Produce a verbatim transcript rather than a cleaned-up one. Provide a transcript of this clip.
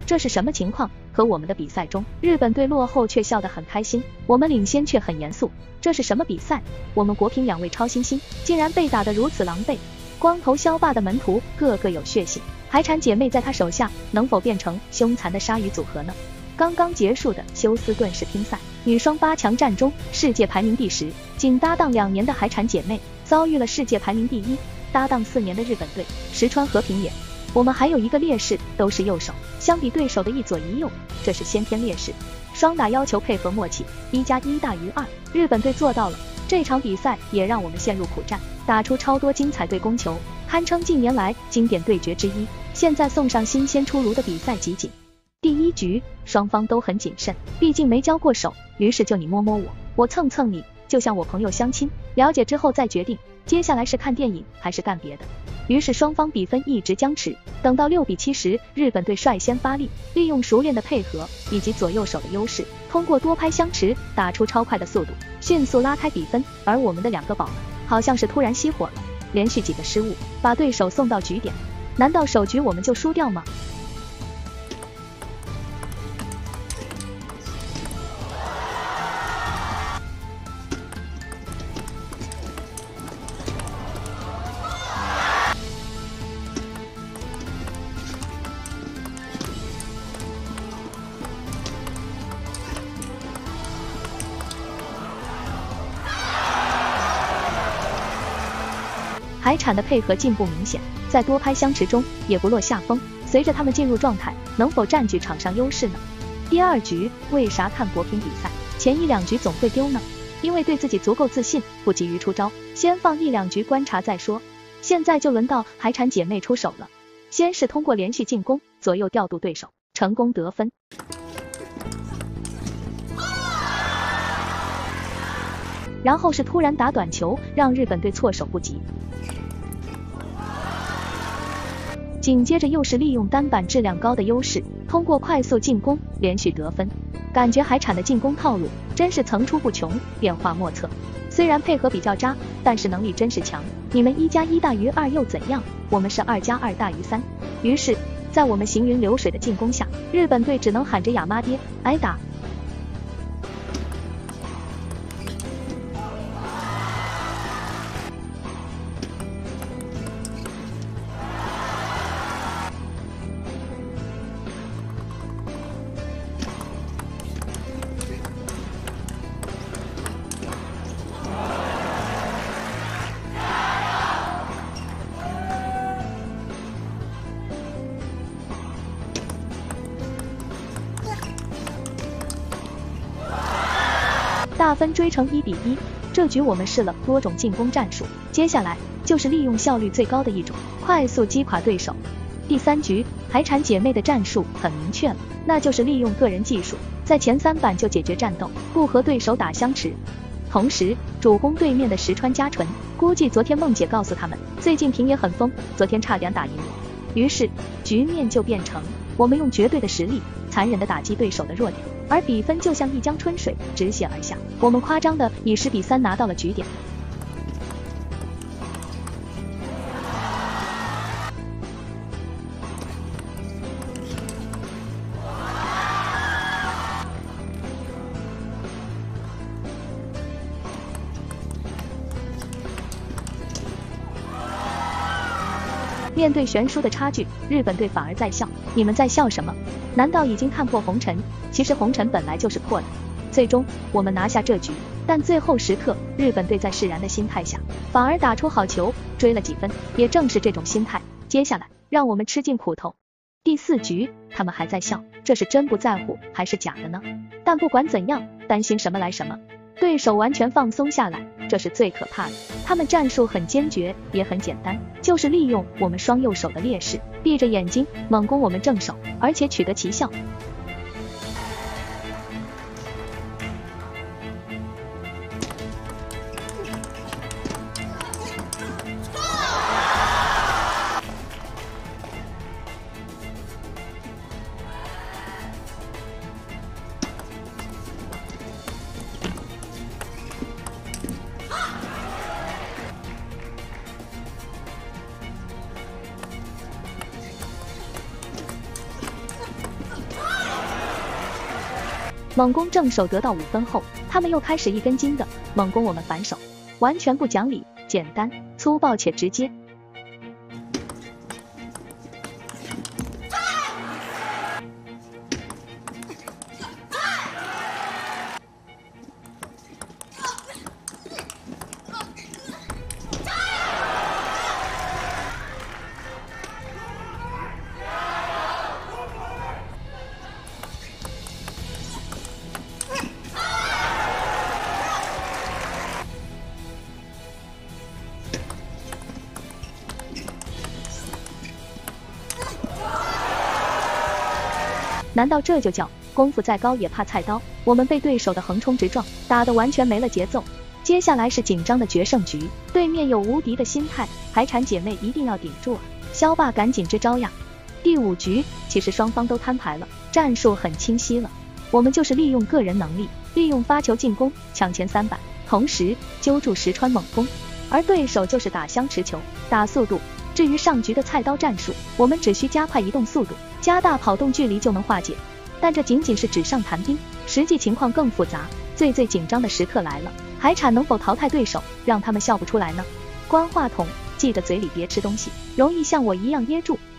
这是什么情况？可我们的比赛中，日本队落后却笑得很开心，我们领先却很严肃。这是什么比赛？我们国乒两位超新星竟然被打得如此狼狈。光头肖爸的门徒个个有血性，海产姐妹在他手下能否变成凶残的鲨鱼组合呢？刚刚结束的休斯顿世乒赛女双八强战中，世界排名第十，仅搭档两年的海产姐妹遭遇了世界排名第一、搭档四年的日本队石川和平也。我们还有一个劣势，都是右手，相比对手的一左一右，这是先天劣势。双打要求配合默契，一加一大于二，日本队做到了。这场比赛也让我们陷入苦战，打出超多精彩对攻球，堪称近年来经典对决之一。现在送上新鲜出炉的比赛集锦。第一局，双方都很谨慎，毕竟没交过手，于是就你摸摸我，我蹭蹭你，就像我朋友相亲，了解之后再决定，接下来是看电影还是干别的。于是双方比分一直僵持，等到六比七时，日本队率先发力，利用熟练的配合以及左右手的优势，通过多拍相持打出超快的速度，迅速拉开比分。而我们的两个宝们好像是突然熄火了，连续几个失误把对手送到局点。难道首局我们就输掉吗？海产的配合进步明显，在多拍相持中也不落下风。随着他们进入状态，能否占据场上优势呢？第二局为啥看国乒比赛前一两局总会丢呢？因为对自己足够自信，不急于出招，先放一两局观察再说。现在就轮到海产姐妹出手了，先是通过连续进攻左右调度对手，成功得分。然后是突然打短球，让日本队措手不及。紧接着又是利用单板质量高的优势，通过快速进攻连续得分。感觉海产的进攻套路真是层出不穷，变化莫测。虽然配合比较渣，但是能力真是强。你们一加一大于二又怎样？我们是二加二大于三。于是，在我们行云流水的进攻下，日本队只能喊着亚妈爹挨打。大分追成一比一，这局我们试了多种进攻战术，接下来就是利用效率最高的一种，快速击垮对手。第三局，海产姐妹的战术很明确了，那就是利用个人技术，在前三板就解决战斗，不和对手打相持。同时，主攻对面的石川佳纯，估计昨天梦姐告诉他们，最近平野很疯，昨天差点打赢我。于是，局面就变成我们用绝对的实力，残忍地打击对手的弱点。而比分就像一江春水直泻而下，我们夸张的以十比三拿到了局点。面对悬殊的差距，日本队反而在笑。你们在笑什么？难道已经看破红尘？其实红尘本来就是破的。最终我们拿下这局，但最后时刻，日本队在释然的心态下，反而打出好球，追了几分。也正是这种心态，接下来让我们吃尽苦头。第四局，他们还在笑，这是真不在乎还是假的呢？但不管怎样，担心什么来什么。对手完全放松下来，这是最可怕的。他们战术很坚决，也很简单，就是利用我们双右手的劣势，闭着眼睛猛攻我们正手，而且取得奇效。 猛攻正手得到五分后，他们又开始一根筋的猛攻我们反手，完全不讲理，简单粗暴且直接。难道这就叫功夫再高也怕菜刀？我们被对手的横冲直撞打得完全没了节奏。接下来是紧张的决胜局，对面有无敌的心态，海产姐妹一定要顶住啊！肖爸赶紧支招呀！第五局其实双方都摊牌了，战术很清晰了，我们就是利用个人能力，利用发球进攻抢前三板，同时揪住石川猛攻，而对手就是打箱持球，打速度。至于上局的菜刀战术，我们只需加快移动速度，加大跑动距离就能化解。但这仅仅是纸上谈兵，实际情况更复杂。最最紧张的时刻来了，海产能否淘汰对手，让他们笑不出来呢？关话筒，记得嘴里别吃东西，容易像我一样噎住。